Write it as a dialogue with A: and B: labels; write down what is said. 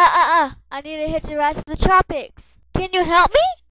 A: I need to hitch a ride to the tropics. Can you help me?